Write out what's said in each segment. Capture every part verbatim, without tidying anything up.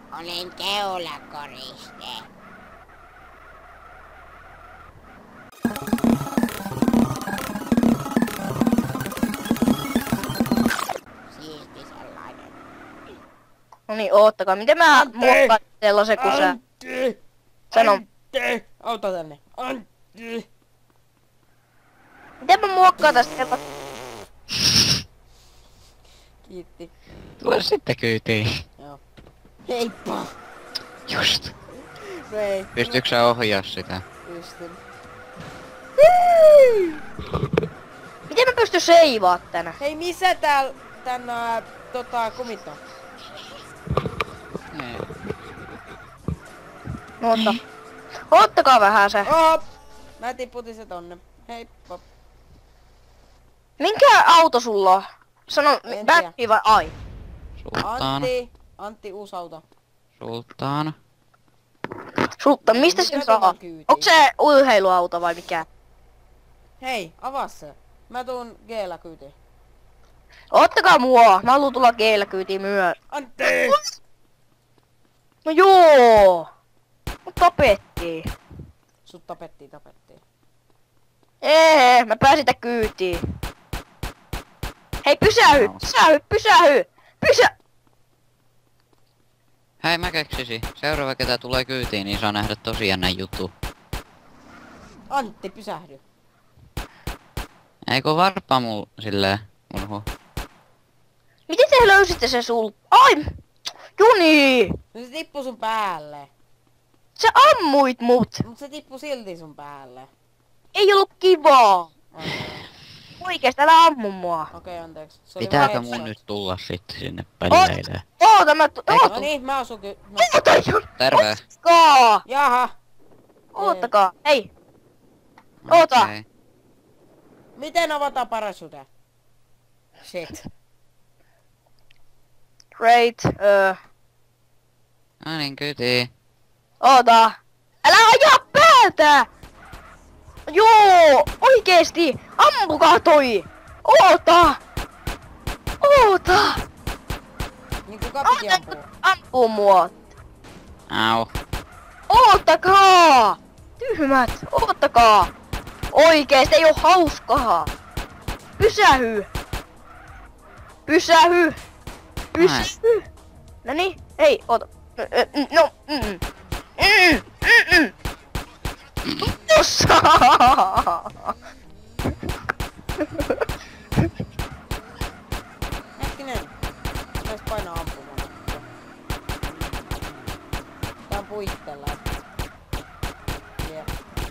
Olen keulakoriste. Siisti sellainen. No niin, oottakaa. Miten mä Antti! muokkaan sellaisen kun sä... Antti! Sano. Antti! Auta tänne. Antti! Miten mä muokkaan tästä sellaisen... Kiitti. Tule sitten kyytiin. Joo. Heippa! Just. No ei. Pystyykö sä ohjaa sitä? Pystyn. Miten mä pystyn seivaa tänä? Hei, missä täällä tän ää, tota kumit on? Ei. No otta. Oottakaa vähän se. Oho! Mä tiputin se tonne. Heippa. Minkä auto sulla on? Sano, En backi vai ai? Sultaan. Antti! Antti, uusi auto. Sultaan. Sutta, mistä Mikä sen saa? tuohon kyytiin? Onko se urheiluauto vai mikä? Hei, avaa se. Mä tuun G-llä kyytiin. Ottakaa mua, mä haluun tulla G-llä kyytiin myö. Antti! No joo! Mut tapettiin. Sut tapettiin, tapettiin. Ee, mä pääsin tää kyytiin. Hei, pysähy, pysähy, pysähy! Pysä... Hei, mä keksisin. Seuraava ketä tulee kyytiin, niin saa nähdä tosi jännä juttu. Antti, pysähdy. Eikö varppaa mul silleen urhu? Miten te löysitte sen sul... Ai! Juni! No se tippui sun päälle. Sä ammuit mut! Mut se tippui silti sun päälle. Ei ollut kivaa! Okei, Oikeesti, älä ammu mua. okay, anteeksi. Se oli Pitääkö vaan mun headshot. nyt tulla sitten sinne pelleilemään? Oota, mä... tu- Eikö- Oota, No niin, mä osun ky... No. oota, Juni! Terve. Ottakaa! Jaha! Oottakaa, hei! Oota. Okei. Miten avataan parachute? Shit. Great, öö... No niin, kyytiin. Oota! Älä ajaa päätä! Joo! Oikeesti! Ampukaa toi! Oota! Oota! Niin kuka piti ampua? Ampuu mua! Au. Oottakaa! Tyhmät! Oottakaa! Oikeesti ei oo hauskaa! Pysähy! Pysähy! Pysähy! Noni, hei, oota. No, mm, mm, mm, mm, mm. Tossa! Hetkinen. Pitäis painaa ampumaan. Tää on puitteella. Yeah.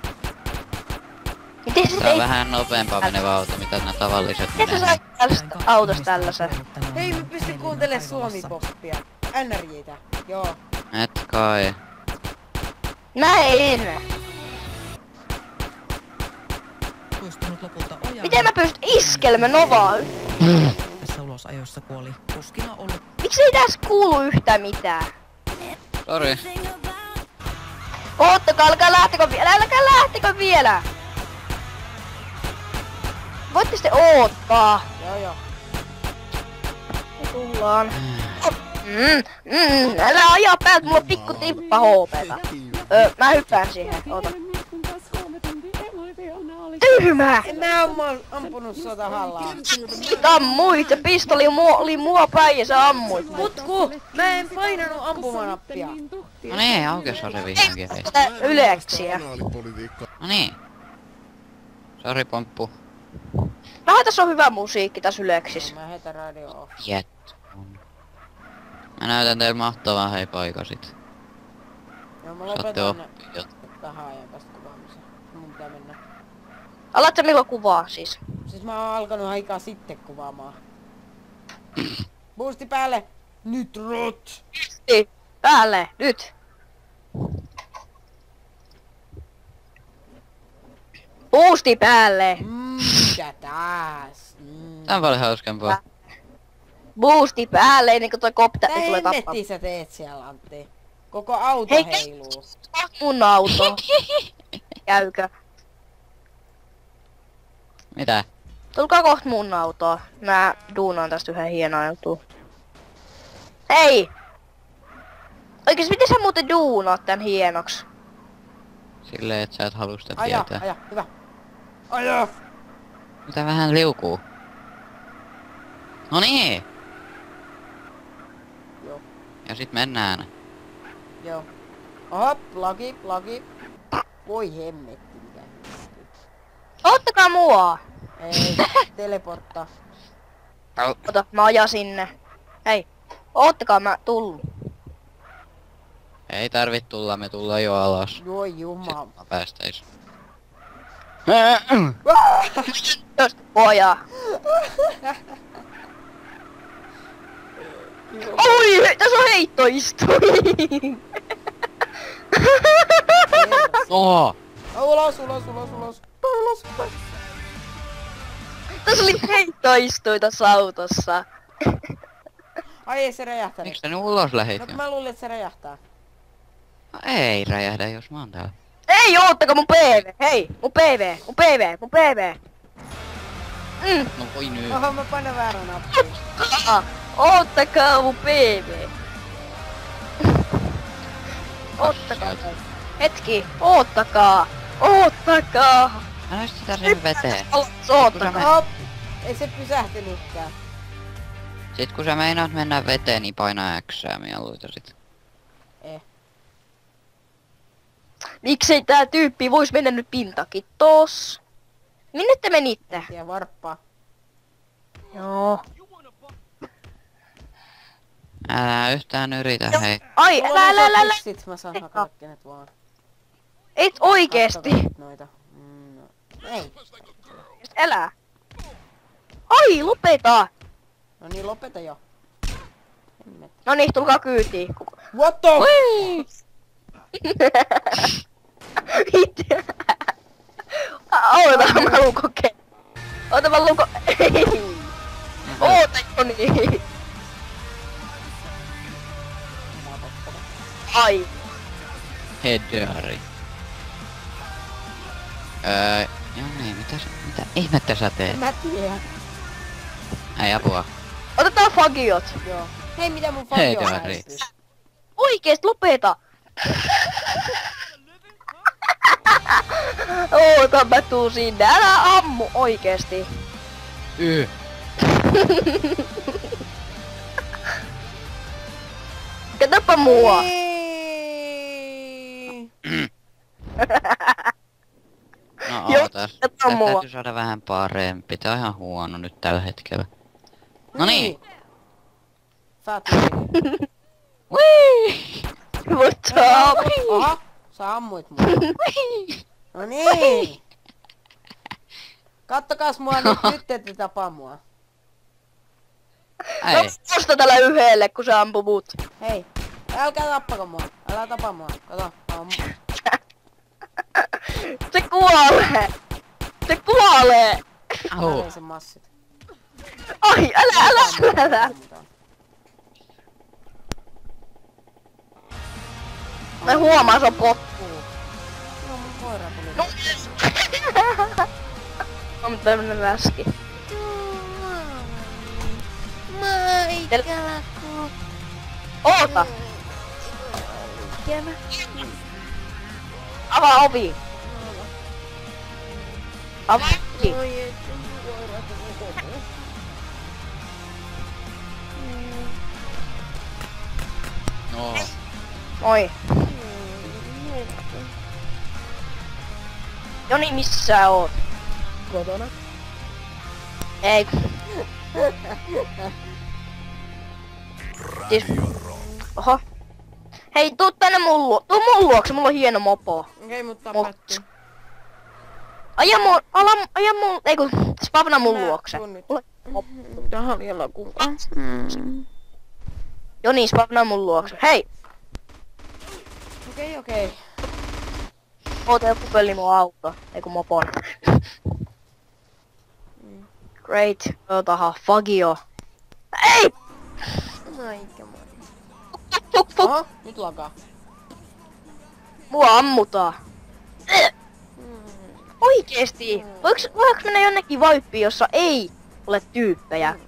Miten sä Tää on teit? vähän nopeampaa menevä auto, mitä nää tavalliset Miten sä menee. sait tällaista autosta tällaisen? Hei, mä pystyn kuuntelemaan Suomi-poppia. N R J:tä. Joo. Et kai. Mä en! Poistunut lopulta ojaan. Miten mä pystyn iskelmä Novaa? Tässä ulosajossa kuoli kuskina ollut. Miksi ei tässä kuulu yhtään mitään? Sori. Oottakaa, älkää lähtekö vielä, älkää lähtekö vielä! Voitte sitten oottaa. Joo joo. Me tullaan. Mm, mm, älä ajaa päältä, mulla on pikku tippa H P:tä. Öö, mä hyppään siihen, oota. Tyhmä! En mä ammu, ampunut sota hallaa. Ammuit ja pistoli mua, oli mua päin ja sä ammuit mut. Mutku! Mä en painanut ampumanappia. No niin, aukes on se vihdoinkin. Sitä yleksiä. No niin. Sori, pomppu. Vähän tässä on hyvä musiikki tässä yleksis. Mä heitän radio off. Jet. Mä näytän teille mahtavaa hei paikasit. Joo, mä Saatte lopetan oppia. tähän ajan tästä kuvaamisen. Mun pitää mennä. Alatko milloin kuvaa siis? Siis mä oon alkanut aikaa sitten kuvaamaan. Boosti päälle! Nyt rot! Niin, päälle, nyt. Boosti päälle. Mm, mikä tääs? Mm. Tää on paljon hauskempaa. Boosti päälle ennen kuin toi kopteri Mitä tulee tappaa. hemmettiä sä teet siellä, Antti? Koko auto Hei, heiluu. mun auto. Käykö? Mitä? Tulkaa kohta mun autoa. Mä duunaan tästä yhden hienoa jutun. Hei! Oikeesti miten sä muuten duunaat tän hienoks? Silleen, että sä et halua sitä Aja, tietää. aja, hyvä. Aja! Mitä vähän liukuu? No niin! Joo. Ja sit mennään. Joo. Oho, lagi, lagi. Voi hemmetti, mikä Ottakaa mua! ei, teleporttaa. Ota, mä ajan sinne. Hei, oottakaa mä tullut. Ei tarvit tulla, me tullaan jo alas. Joo jumala. Sitten mä päästäis. Jos pojaa. Oi, tässä on heittoistui. No! Ulos, ulos, ulos, ulos. Ulos, ulos. Tässä oli heittoistui tässä autossa. Ai ei se räjähtänyt. Miksi sä nyt ulos lähit? No jo? kun mä luulin, että se räjähtää. No, ei räjähdä, jos mä oon täällä. Ei, oottakaa mun P V. Hei, mun P V, mun P V, mun P V. Mm, No voi nyt. Oho, mä panen väärän nappiin. ah, oottakaa mun P V. Oottakaa. Hetki, oottakaa. Oottakaa. Älä nyt sitä sen veteen. Oottakaa. Hop! Ei se pysähtynytkään. Sit kun sä meinaat mennä veteen, niin paina Xää mieluita sit. Eh. Miksei tää tyyppi vois mennä nyt pintakin tossa? Minne te menitte? Ja varppaa. Joo. Älä yhtään yritä, hei. Ai, Mulla älä, on älä, älä, älä. isot hissit, mä saan hakata kenet vaan. Et oikeesti. Kattokaa nyt noita. Mm, no. Ei. Älä. Ai, lopeta. No niin, lopeta jo. Hemmetti. No niin, tulkaa kyytiin. What the? Itse. Oota, mä haluun kokea. Oota, mä haluun ko... Oota, Joni. Ai. Headari. Öö, joo niin, mitä sä, mitä ihmettä sä teet? Mä tiedän. Ei apua. Otetaan fagiot. Joo. Hei, mitä mun Hei, fagio Jari. häipyy? Oikeest, lopeta. Oota, mä tuun sinne. Älä ammu, oikeesti. Y. Katsoppa mua. Ei. No Joo, ootas. kato Tää mua. täytyy saada vähän parempi. Tää on ihan huono nyt tällä hetkellä. No niin. Fat Whee! What's up? Aha, sä ammuit mua. No niin. Kattokas mua nyt, nyt ette tapaa mua. No Ei. musta tällä yhdelle, kun se ampuu mut. Hei, älkää tappako mua. Älä tapa mua. Kato, mä oon... Se kuolee. Se kuolee. Au. Mä sen massit. Ai, älä, älä, älä, älä. Mä huomaan, se on potku. No mun koira tuli. No. On tämmönen läski. Oota. Avaa ovi. Avaa ovi. No. Moi. Joni, missä sä oot? Kotona. Ei. Siis... Oho. Hei, tuu tänne mun luo. Tuu mun luokse, mulla on hieno mopo. Okei, mut Mut. tapettiin. Aja mun, ala, aja mun, ei kun, spavna mun Mä luokse. tuun nyt. Mulla on mopo. Tähän vielä kun kanssa. Mm. Joni, spavna mun luokse. Hei, Okei, okei. oota joku pölli mun auto. Ei kun mopon. Great. Otahan, fagio. Ei! Aikä moi. Fuk, fuk. Oho, nyt lakaa. Mua ammutaan. Oikeesti? Voiks, voiks mennä jonnekin vaippiin, jossa ei ole tyyppejä?